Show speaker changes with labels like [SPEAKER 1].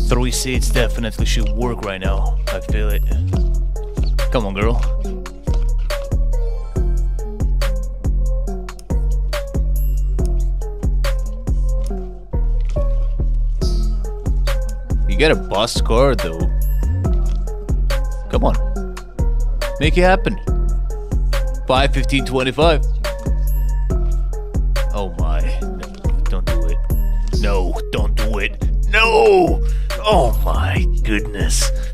[SPEAKER 1] 3 seats definitely should work right now. I feel it. Come on, girl. You got a bus car though. Come on. Make it happen. 5, 15, 25. Oh my. No, don't do it. No, don't do it. No! Oh my goodness.